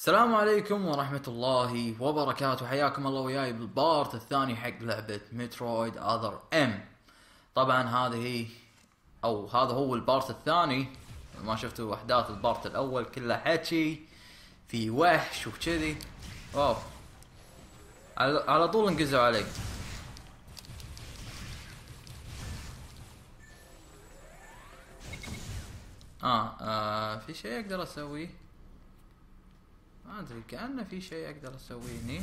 السلام عليكم ورحمة الله وبركاته. حياكم الله وياي بالبارت الثاني حق لعبة مترويد اذر ام. طبعا هذا هو البارت الثاني. ما شفتوا احداث البارت الاول كله حكي في وحش وكذي. واو، على طول انقزوا علي. في شيء اقدر اسويه؟ ما ادري، كأنه في شيء اقدر اسويه هني.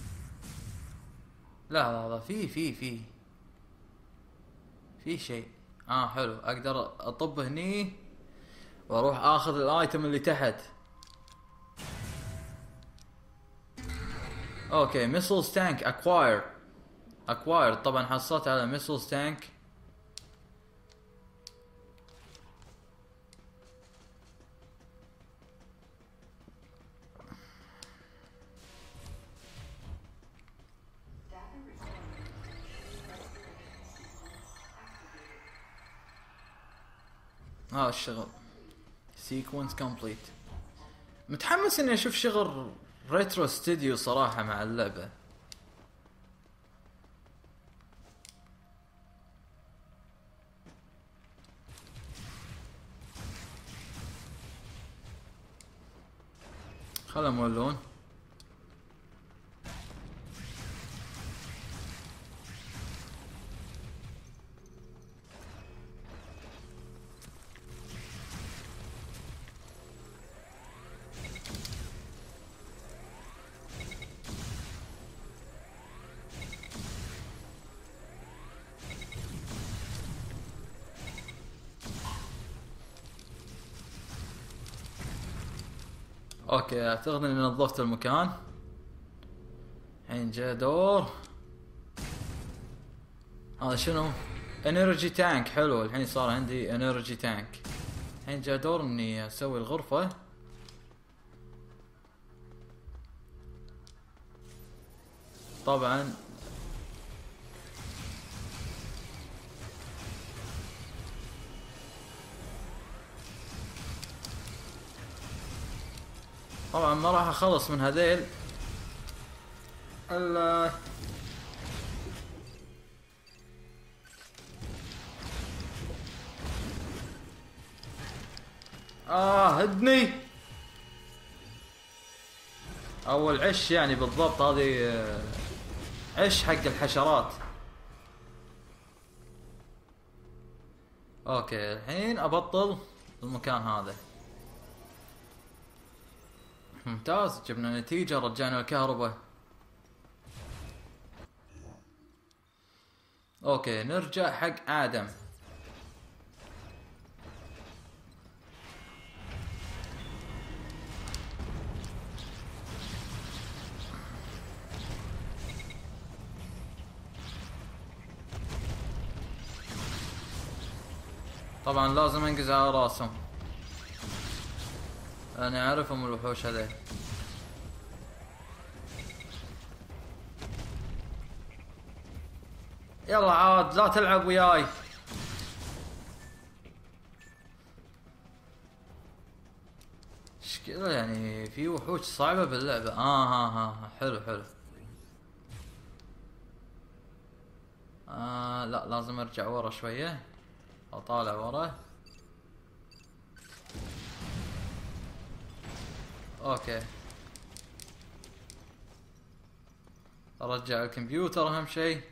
لا هذا في شيء. حلو، اقدر اطب هني واروح اخذ الايتم اللي تحت. اوكي، ميسلز تانك اكواير. طبعا حصلت على ميسلز تانك. الشغل سيكونس كومبليت. متحمس اني اشوف شغل ريترو ستوديو صراحة مع اللعبة. خلهم يولون. اوكي، اعتقد اني نظفت المكان. الحين جاء دور. هذا شنو؟ انرجي تانك. حلو، الحين صار عندي انرجي تانك. الحين جاء دور اني اسوي الغرفة. طبعا ما راح اخلص من هذيل هدني. اول عش يعني بالضبط، هذه عش حق الحشرات. اوكي، الحين ابطل المكان هذا. ممتاز، جبنا نتيجة، رجعنا الكهرباء. اوكي، نرجع حق ادم. طبعا لازم انقز على راسهم، انا اعرفهم الوحوش هذي. يلا عاد لا تلعب وياي. ايش كذا يعني؟ في وحوش صعبة باللعبة. حلو. لا، لازم ارجع ورا شوية، اطالع ورا. اوكي، ارجع الكمبيوتر اهم شيء.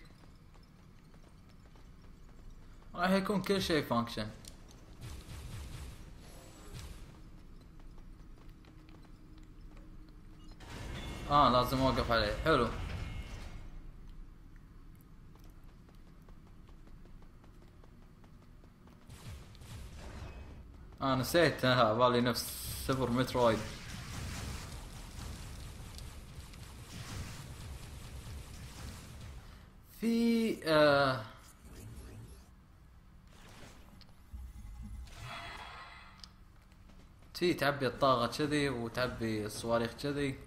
راح يكون كل شيء فانكشن. لازم اوقف عليه. حلو. نسيت، بالي نفس سوبر مترويد. في تعبي الطاقة كذي وتعبي الصواريخ كذي.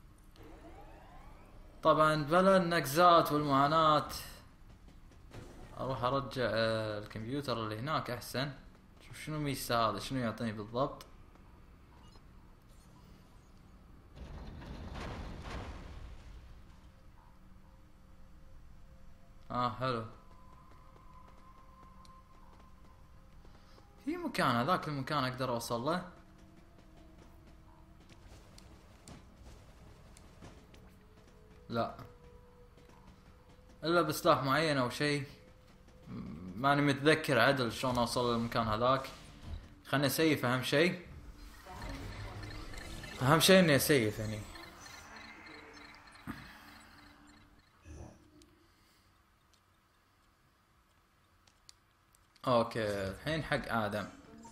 طبعا بلا النقزات والمعاناة. اروح ارجع الكمبيوتر اللي هناك احسن. شوف شنو ميسا هذا، شنو يعطيني بالضبط. حلو. في مكان، هذاك المكان اقدر اوصل له. لا الا بسلاح معين او شيء، ماني متذكر عدل شلون اوصل للمكان هذاك. خلني اسيف، اهم شيء اهم شيء اني اسيف يعني. اوكي الحين حق ادم.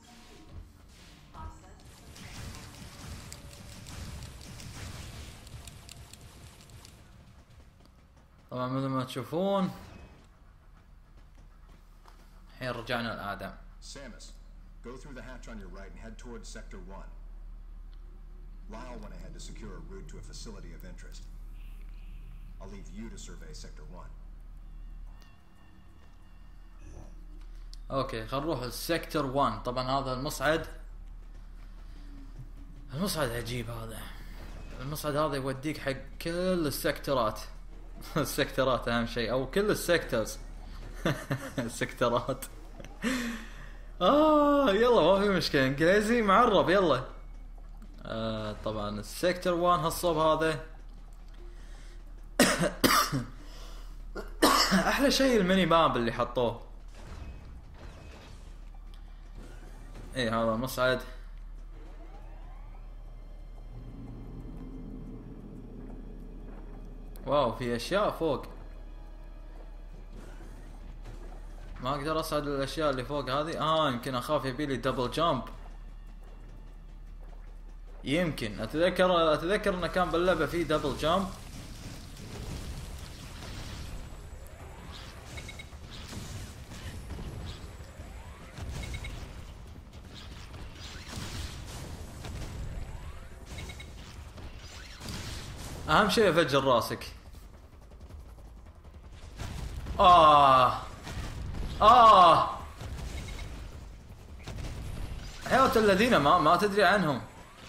طبعا مثل ما تشوفون الحين رجعنا لادم. Samus, go through the hatch on your right and head towards Sector 1. Lyle went ahead to secure a route to a facility of interest. I'll leave you to survey Sector 1. اوكي خل نروح السيكتور 1. طبعا هذا المصعد عجيب. هذا المصعد هذا يوديك حق كل السكترات. السكترات اهم شيء، او كل السيكتورز. السكترات. يلا ما في مشكلة، انجليزي معرب يلا. طبعا السيكتور 1 هالصوب هذا. احلى شيء الميني ماب اللي حطوه. ايه هذا مصعد. واو في اشياء فوق، ما اقدر اصعد الاشياء اللي فوق هذه. يمكن اخاف يبيلي دبل جامب. يمكن اتذكر انه كان باللعبة في دبل جامب. اهم شيء افجر راسك. حيوة الذين ما تدري عنهم.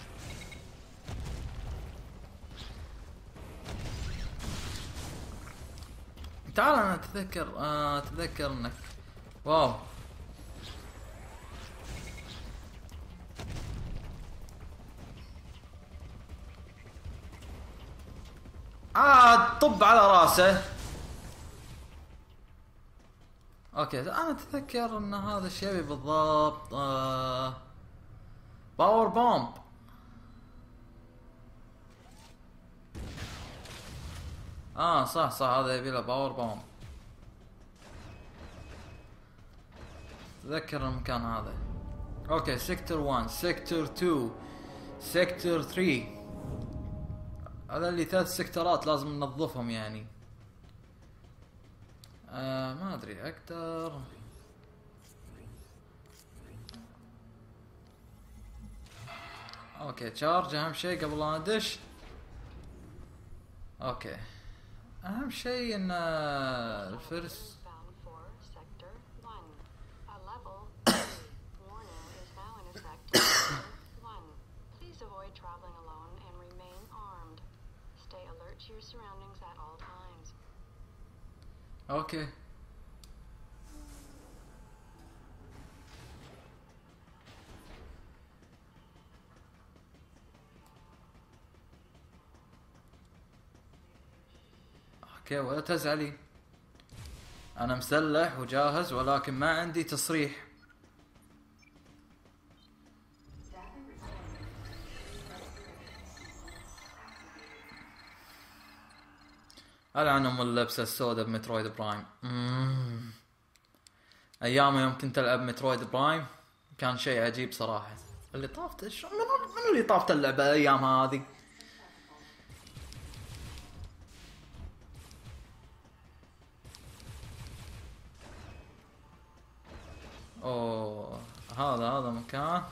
تعال انا اتذكر انك واو. طب على راسه. اوكي انا اتذكر ان هذا الشيء بالضبط باور بومب. صح هذا يبي له باور بومب. اتذكر المكان هذا. اوكي سيكتور 1 سيكتور 2 سيكتور 3. هذا اللي 3 سيكتورات لازم ننظفهم يعني. ما ادري اقدر. اوكي تشارج اهم شيء قبل لا ندش. اوكي اهم شيء ان الفرس. اوكي ولا تزعلي، انا مسلح وجاهز ولكن ما عندي تصريح. هلا عنهم اللبسة السوداء بمترويد برايم. ايام يوم كنت العب مترويد برايم كان شيء عجيب صراحة. اللي طافت من اللي طافت اللعبة الايام هذه. هذا مكان.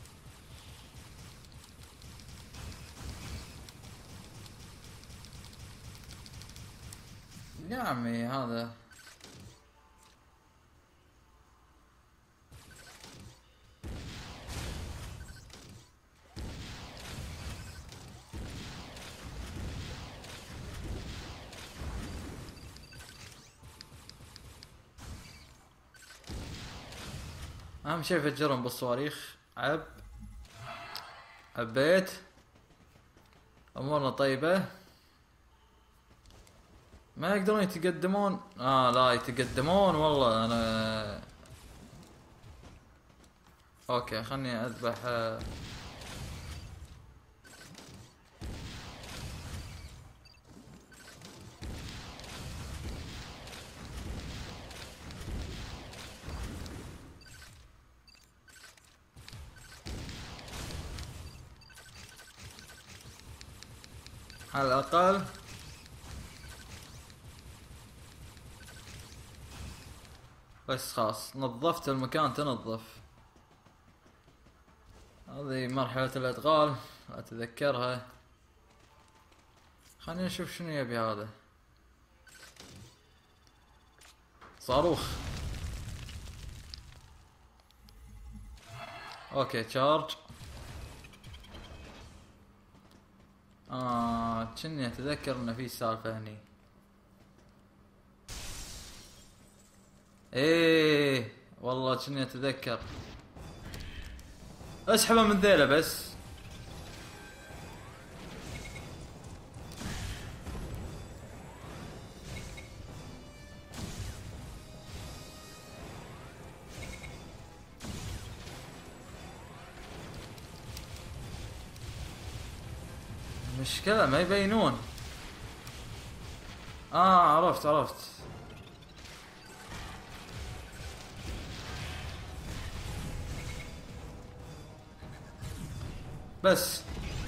يا عمي هذا اهم شي فجرهم بالصواريخ. عبيت. امورنا طيبة. ما يقدرون يتقدمون. لا يتقدمون والله. انا اوكي خلني اذبح. على الاقل بس خلاص نظفت المكان. تنظف. هذه مرحلة الادغال اتذكرها. خلينا نشوف شنو يبي هذا. صاروخ. اوكي تشارج. كني اتذكر انه في سالفة هني. ايه والله كني اتذكر. اسحبه من ذيله بس. مشكلة ما يبينون. عرفت. بس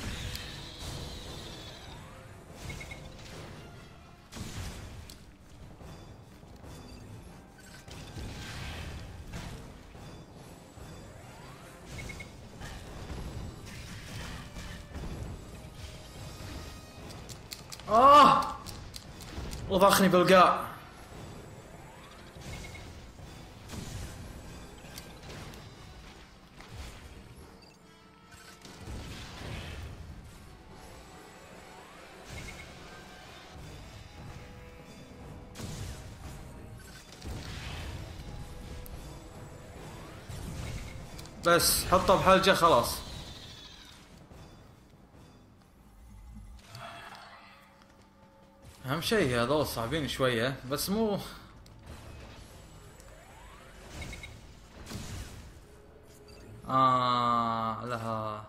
وضخني بالقاع. بس حطه بحلقة خلاص. اهم شيء هذول صعبين شوية بس مو لها.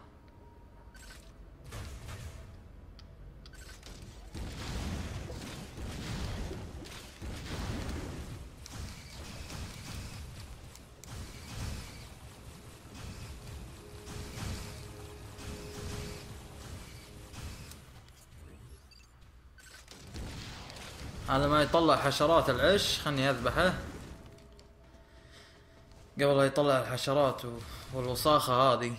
هذا ما يطلع حشرات العش. خلني اذبحه قبل لا يطلع الحشرات والوساخة هذه.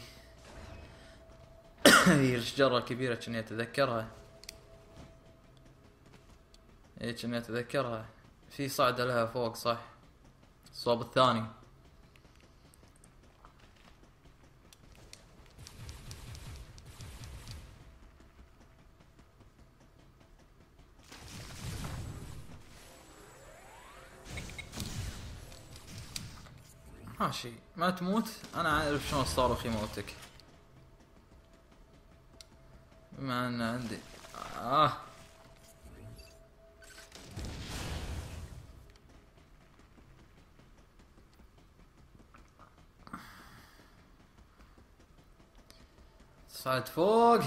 هي الشجرة الكبيرة كني اتذكرها. كني اتذكرها. في صعدة لها فوق صح. الصوب الثاني. ماشي ما تموت. انا عارف شلون الصاروخ يموتك بما ان عندي صعد فوق.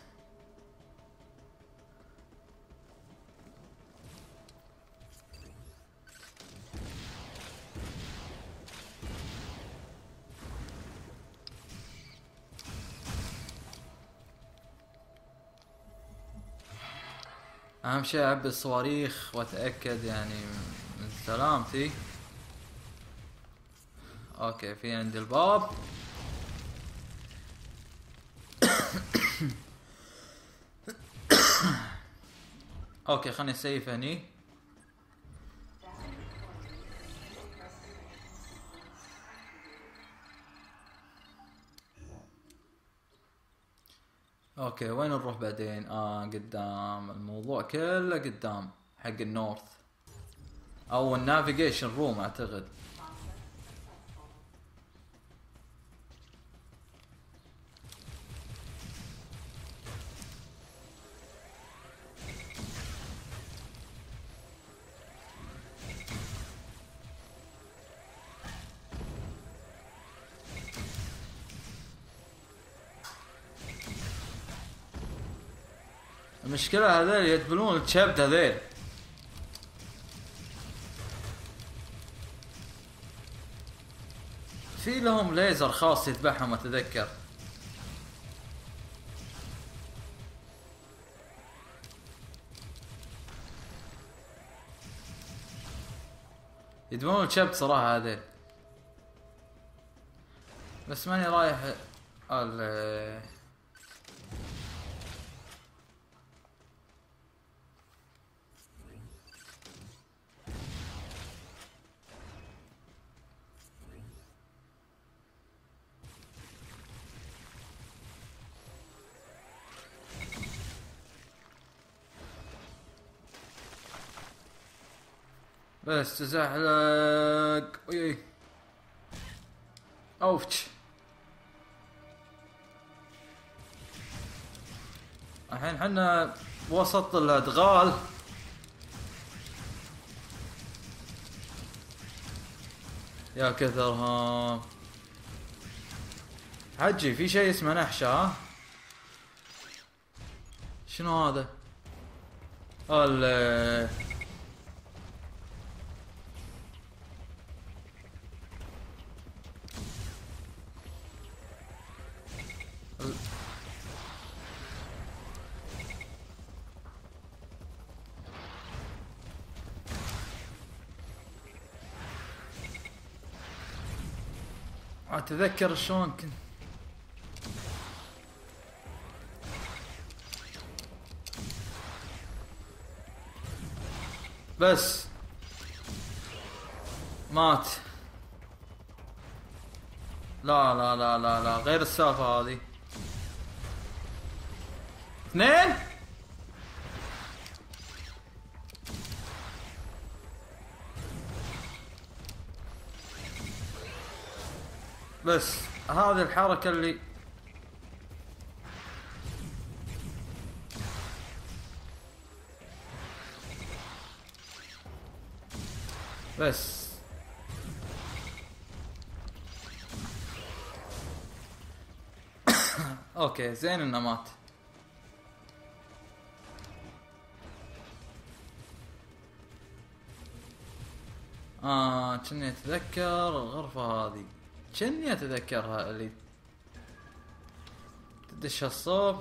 اهم شيء اعبي الصواريخ واتاكد يعني من سلامتي. اوكي في عندي الباب. اوكي خلني اسيف هني. اوكي وين نروح بعدين؟ قدام. الموضوع كله قدام حق النورث او النافيجيشن روم اعتقد. المشكلة هذول يدبلون الكبد هذيل. في لهم ليزر خاص يذبحهم اتذكر. يدبلون الكبد صراحة هذيل. بس ماني رايح بس تزحلق. وي اوفتش. الحين حنا وسط الادغال. يا كثرها حجي. في شيء اسمه نحشة. ها شنو هذا؟ اتذكر شلون كنت. بس مات. لا لا لا لا لا غير السالفة هذه. اثنين. بس هذه الحركة اللي بس اوكي زين انه مات. كني اتذكر الغرفة هذه. كني اتذكرها اللي تدش الصوب.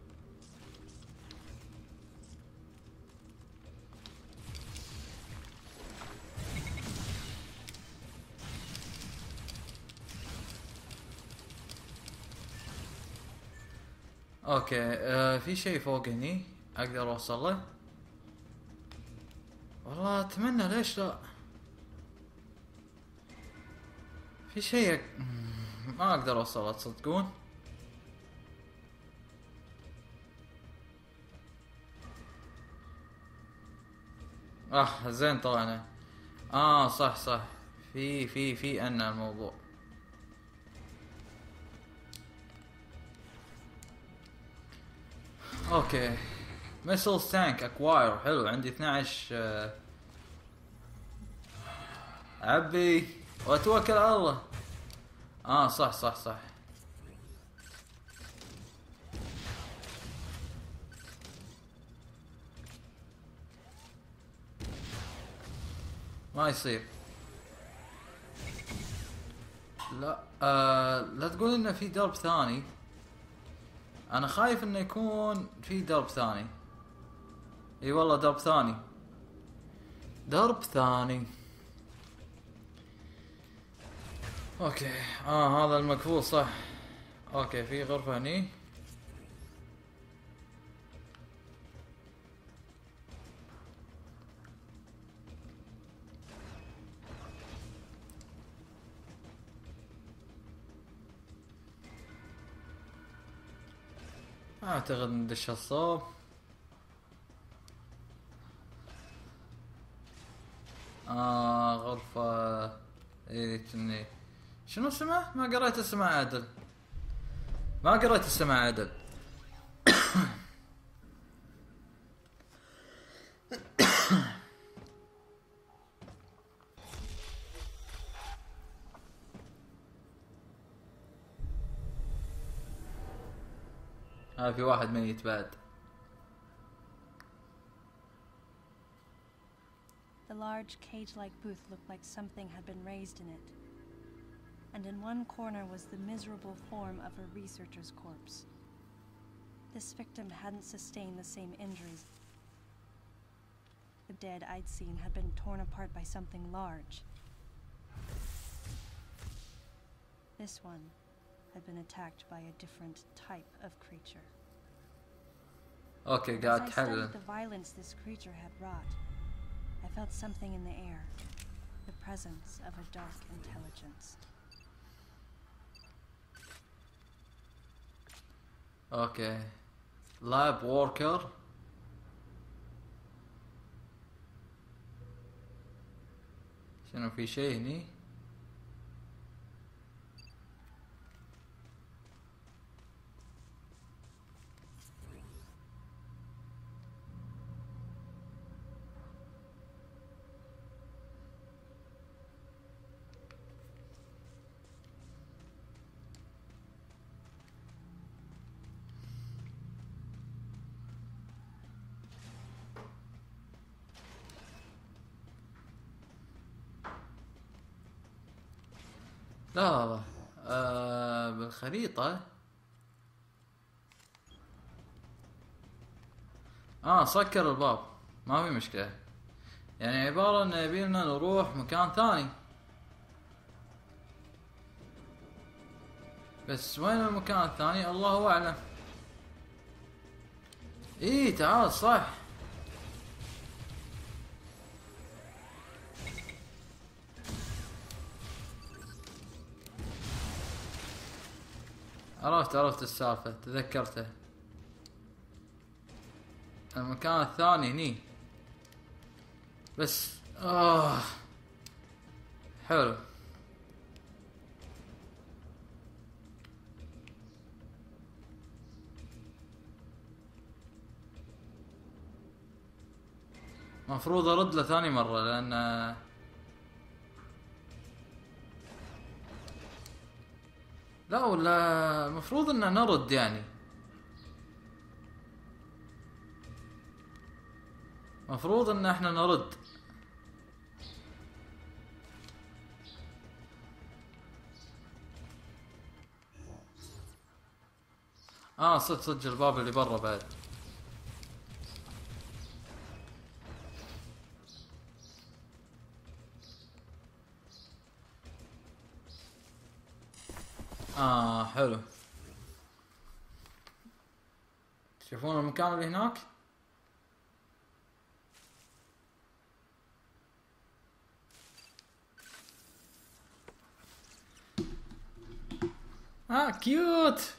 اوكي في شيء فوق هني اقدر اوصل له. والله اتمنى. ليش لا؟ في شيء ما اقدر اوصل له تصدقون. زين طلعنا. صح صح. في ان الموضوع. اوكي ميسلز تانك اكواير. حلو. عندي 12 عبي واتوكل على الله. صح صح صح. ما يصير. لا لا تقول انه في درب ثاني. انا خايف انه يكون في درب ثاني. اي والله درب ثاني. درب ثاني. اوكي هذا المقفول صح. اوكي في غرفة هني. اعتقد ندش الصوب. غرفة ايه كني. شنو اسمه؟ ما قريت اسمه عدل. ما قريت اسمه عدل. في واحد ميت بعد. large cage-like booth looked like something had been raised in it. And in one corner was the miserable form of a researcher's corpse. This victim hadn't sustained the same injuries. The dead I'd seen had been torn apart by something large. This one had been attacked by a different type of creature. اوكي As قاعد I تحلل. studied the violence this creature had wrought, I felt something in the air, the presence of a dark intelligence. اوكي لاب ووركر. شنو في شيء هني؟ لا بالخريطة. سكر الباب ما في مشكلة، يعني عبارة ان يبيلنا نروح مكان ثاني. بس وين المكان الثاني الله اعلم. ايه تعال صح. عرفت السالفة، تذكرته. المكان الثاني هني. بس حلو. مفروض ارد له ثاني مرة لان لا ولا المفروض ان نرد يعني. مفروض ان احنا نرد. صدق الباب اللي برا بعد. حلو. تشوفون المكان اللي هناك؟ كيوت.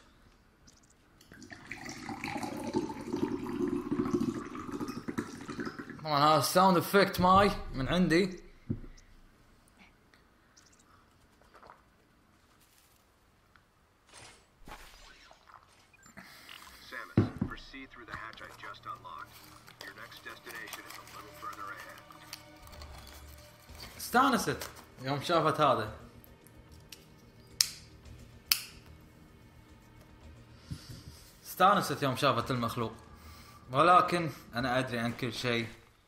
طبعا هذا الساوند افكت ماي من عندي. استانست يوم شافت هذا. استانست يوم شافت المخلوق، ولكن انا ادري عن كل شيء.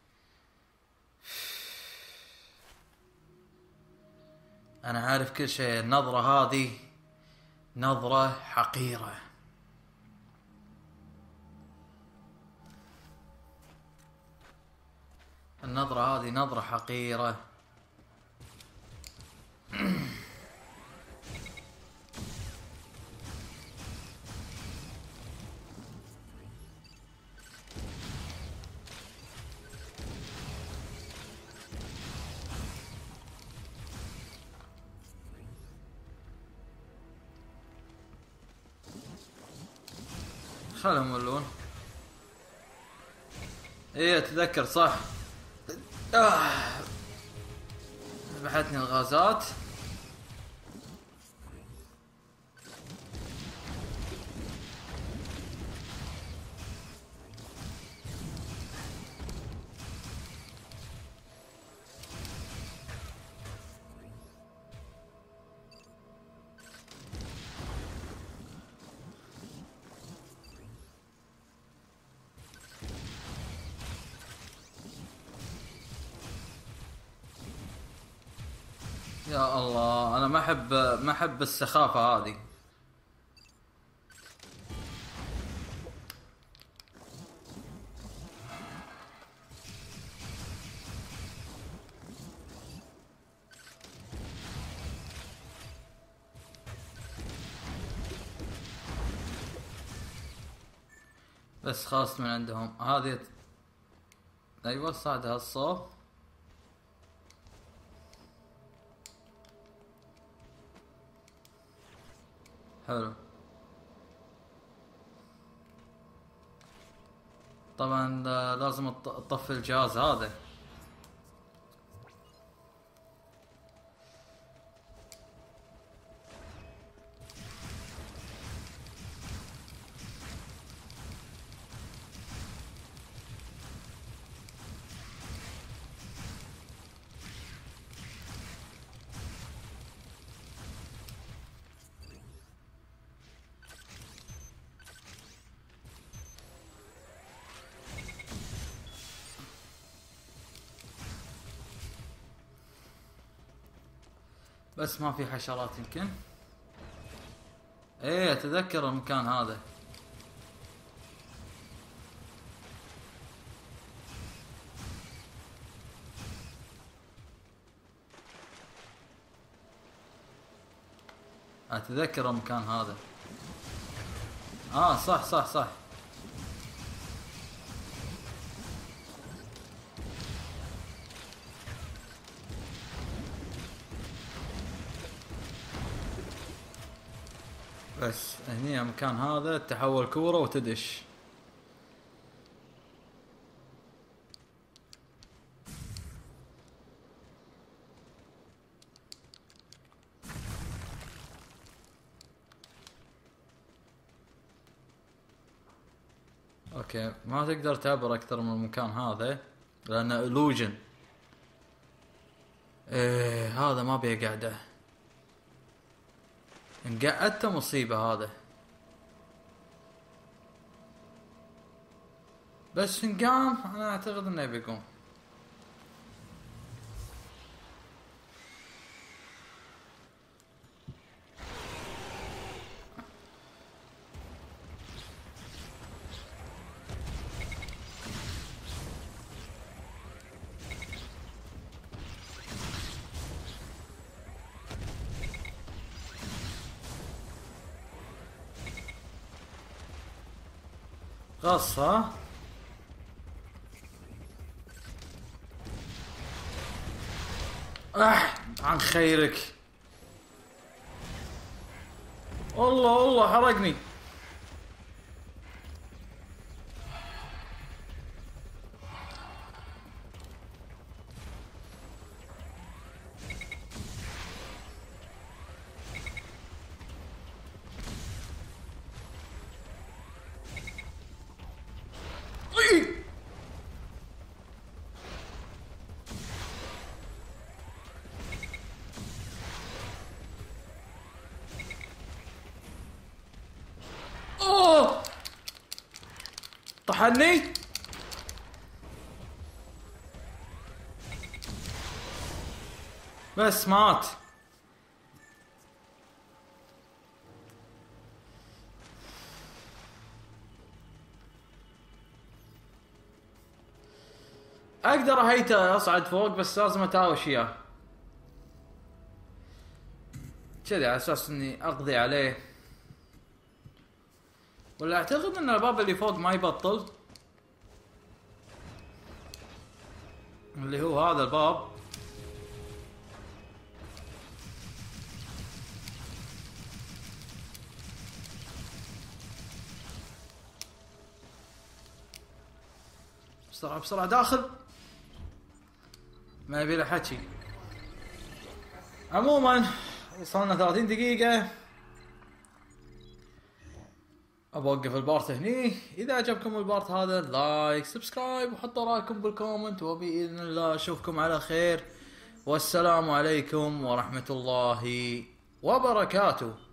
انا عارف كل شيء. النظرة هذه نظرة حقيرة. النظرة هذه نظرة حقيرة. خلهم يولون. ايه اتذكر صح. ذبحتني الغازات. يا الله انا ما احب السخافة هذه. بس خلصت من عندهم هذه. ايوه صعد هالصوب. حلو. طبعا لازم اطفي الجهاز هذا. بس ما في حشرات يمكن. ايه اتذكر المكان هذا. اتذكر المكان هذا. صح صح صح. بس هني المكان هذا تحول كورة وتدش. اوكي ما تقدر تعبر اكثر من المكان هذا لانه illusion. ايه هذا ما بيقعده. ان قعدته مصيبة هذا. بس ان قام انا اعتقد انه بيقوم. غص ها. عن خيرك. الله حرقني. طحني. بس مات. اقدر هيته اصعد فوق بس لازم اتهاوش اياه كذي على اساس اني اقضي عليه. ولا اعتقد ان الباب اللي فوق ما يبطل، اللي هو هذا الباب. بسرعة بسرعة داخل، ما يبي له حكي. عموما وصلنا 30 دقيقة، أوقف البارت هني. إذا عجبكم البارت هذا لايك سبسكرايب وحطوا رأيكم بالكومنت، وبإذن الله أشوفكم على خير، والسلام عليكم ورحمة الله وبركاته.